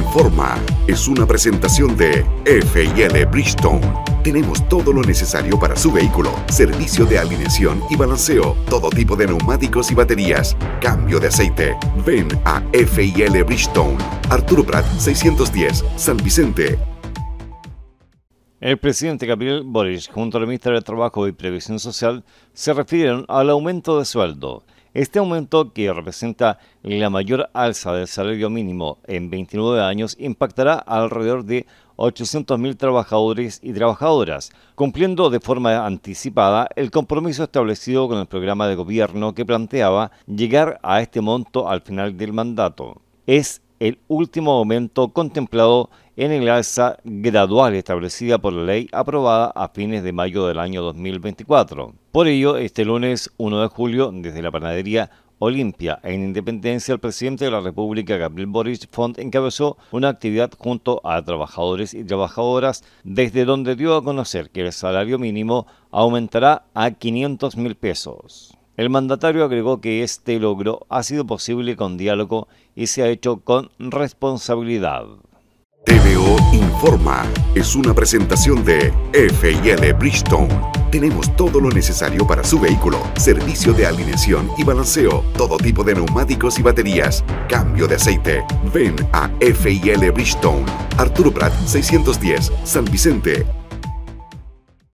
Informa es una presentación de F&L Bridgestone. Tenemos todo lo necesario para su vehículo. Servicio de alineación y balanceo, todo tipo de neumáticos y baterías, cambio de aceite. Ven a F&L Bridgestone. Arturo Prat 610, San Vicente. El presidente Gabriel Boric, junto a la ministra de Trabajo y Previsión Social, se refirieron al aumento de sueldo. Este aumento, que representa la mayor alza del salario mínimo en 29 años, impactará a alrededor de 800.000 trabajadores y trabajadoras, cumpliendo de forma anticipada el compromiso establecido con el programa de gobierno que planteaba llegar a este monto al final del mandato. Es el último aumento contemplado en el alza gradual establecida por la ley aprobada a fines de mayo del año 2024. Por ello, este lunes 1 de julio, desde la panadería Olimpia en Independencia, el presidente de la República, Gabriel Boric, encabezó una actividad junto a trabajadores y trabajadoras, desde donde dio a conocer que el salario mínimo aumentará a 500.000 pesos. El mandatario agregó que este logro ha sido posible con diálogo y se ha hecho con responsabilidad. TVO Informa es una presentación de F&L Bridgestone. Tenemos todo lo necesario para su vehículo. Servicio de alineación y balanceo, todo tipo de neumáticos y baterías, cambio de aceite. Ven a F&L Bridgestone. Arturo Prat 610, San Vicente.